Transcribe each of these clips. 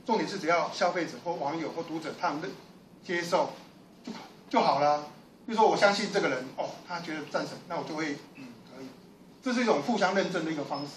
重点是只要消费者或网友或读者他们接受就好了。比如说我相信这个人哦，他觉得赞成，那我就会可以。这是一种互相认证的一个方式。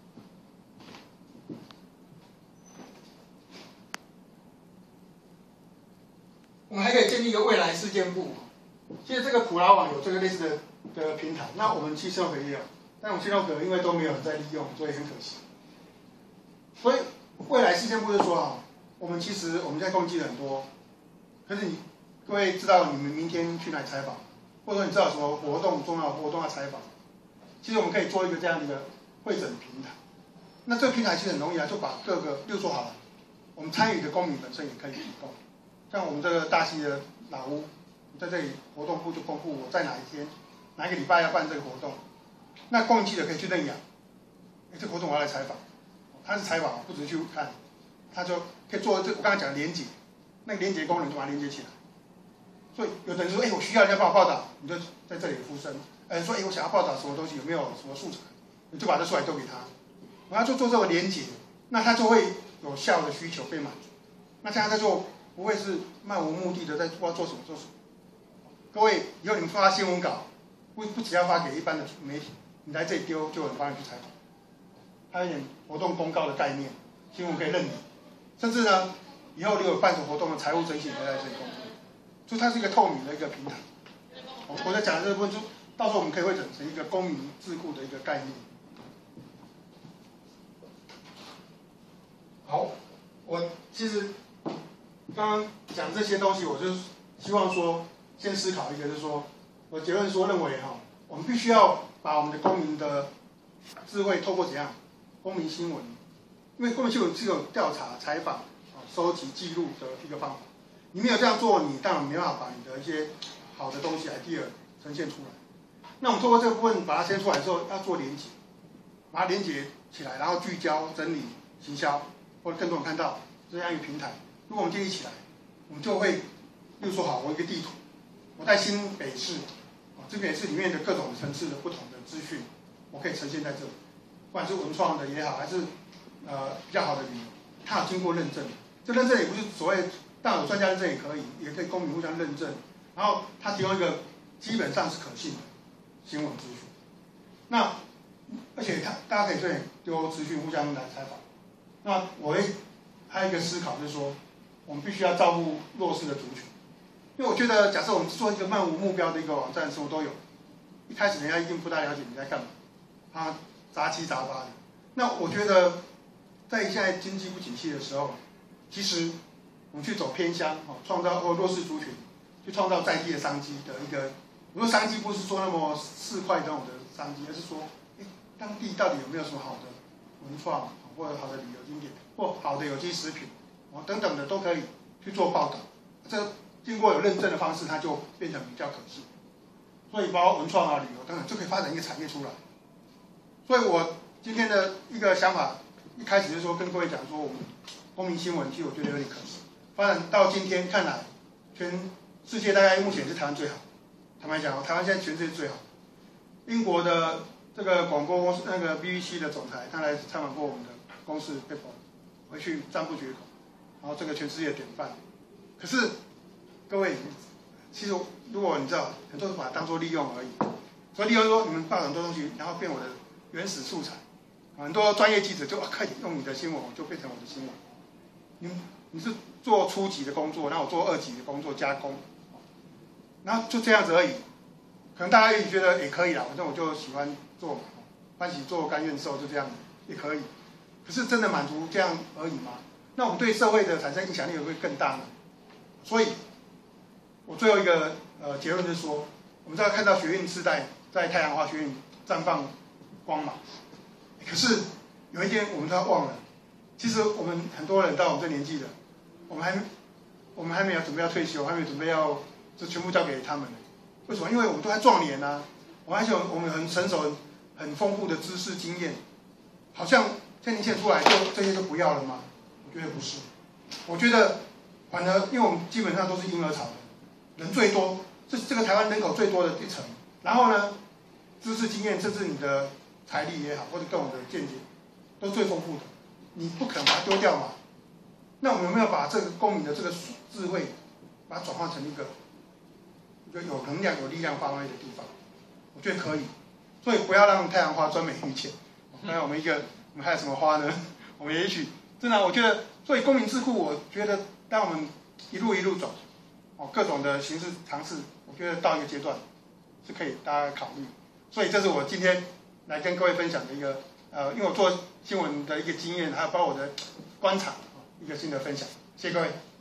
我们还可以建立一个未来事件部。其实这个普拉网有这个类似的平台，那我们汽车也有，但我们汽车因为都没有人在利用，所以很可惜。所以未来事件部就说啊，我们现在共计很多，可是各位知道你们明天去哪里采访，或者说你知道什么重要活动要采访，其实我们可以做一个这样的一个会诊平台。那这个平台其实很容易啊，就把各个，例如说好了，我们参与的公民本身也可以提供。像我们这个大溪的老屋，在这里活动部就公布我在哪一天、哪一个礼拜要办这个活动，那公民记者可以去认养，这个活动我要来采访，他是采访，不只是去看，他就可以做我刚才讲的连结，那个连结功能就把它连接起来。所以有的人说，我需要人家帮我报道，你就在这里附身。说，我想要报道什么东西，有没有什么素材，你就把这素材丢给他，然后就做这个连结，那他就会有效的需求被满足。那这样他就不会是漫无目的的在不知道做什么。各位，以后你们发新闻稿，不只要发给一般的媒体，你来这里丢，就有人帮你去采访。它有点活动公告的概念，新闻可以认领，甚至呢，以后你有办什么活动的财务征信，也在这里公布，就它是一个透明的一个平台。我在讲的这个部分，就到时候我们可以会整成一个公民智库的一个概念。好，我其实刚刚讲这些东西，我就是希望说，先思考一个，就是说，我结论说认为我们必须要把我们的公民的智慧透过怎样公民新闻，因为公民新闻是一种调查、采访、收集、记录的一个方法。你没有这样做，你当然没办法把你的一些好的东西 idea 呈现出来。那我们透过这个部分把它先出来之后，要做连结，把它连结起来，然后聚焦、整理、行销，或者更多人看到这样一个平台。如果我们建立起来，我们就会，例如说好，我一个地图，我在新北市，这边是里面的各种层次的不同的资讯，我可以呈现在这里，不管是文创的也好，还是比较好的旅游，它有经过认证。这认证也不是所谓当然有专家认证也可以，也可以公民互相认证，然后它提供一个基本上是可信的新闻资讯。那而且大家可以这里丢资讯互相来采访。那还有一个思考就是说，我们必须要照顾弱势的族群，因为我觉得假设我们做一个漫无目标的一个网站，什么都有，一开始人家一定不大了解你在干嘛，它杂七杂八的。那我觉得在现在经济不景气的时候，其实我们去走偏乡，创造弱势族群，去创造在地的商机的一个。我说商机不是说那么市侩这种的商机，而是说，当地到底有没有什么好的文创，或者好的旅游景点，或好的有机食品，等等的都可以去做报道。这经过有认证的方式，它就变成比较可信。所以包括文创旅游等等，就可以发展一个产业出来。所以我今天的一个想法，一开始就是说跟各位讲说，我们公民新闻其实我觉得有点可惜，发展到今天看来，全世界大概目前是台湾最好。坦白讲，台湾现在全世界最好。英国的这个广播公司那个 BBC 的总裁，他来参访过我们的公司 People， 回去赞不绝口，然后这个全世界的典范。可是各位，其实如果你知道，很多人把它当作利用而已。所以利用说你们报很多东西，然后变我的原始素材。很多专业记者就快点用你的新闻，就变成我的新闻。你是做初级的工作，然后我做二级的工作加工。然后就这样子而已，可能大家也觉得也可以啦，反正我就喜欢做嘛，欢喜做甘愿受，就这样也可以。可是真的满足这样而已吗？那我们对社会的产生影响力会不会更大呢？所以，我最后一个结论就是说，我们知道看到学运世代在太阳花学运绽放光芒，可是有一天我们都要忘了，其实我们很多人到我们这年纪的，我们还没有准备要退休，还没有准备要。就全部交给他们了。为什么？因为我们都还壮年啊，我们很成熟、很丰富的知识经验，好像现在年轻人出来就这些就不要了吗？我觉得不是。我觉得反而，因为我们基本上都是婴儿潮的，人最多，这个台湾人口最多的一层。然后呢，知识经验，甚至你的财力也好，或者各种的见解，都最丰富的。你不可能把它丢掉嘛？那我们有没有把这个公民的这个智慧，把它转换成一个有能量、有力量发挥的地方？我觉得可以。所以不要让太阳花专美于前。那我们还有什么花呢？我们也许真的，我觉得，所以公民智库，我觉得当我们一路走，各种的形式尝试，我觉得到一个阶段是可以大家考虑。所以这是我今天来跟各位分享的一个因为我做新闻的一个经验，还有包括我的观察，一个新的分享。谢谢各位。